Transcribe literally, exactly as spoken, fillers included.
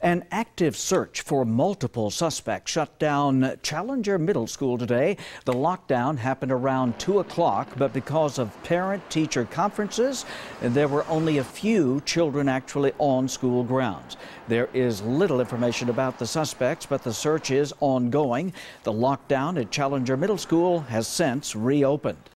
An active search for multiple suspects shut down Challenger Middle School today. The lockdown happened around two o'clock, but because of parent-teacher conferences, there were only a few children actually on school grounds. There is little information about the suspects, but the search is ongoing. The lockdown at Challenger Middle School has since reopened.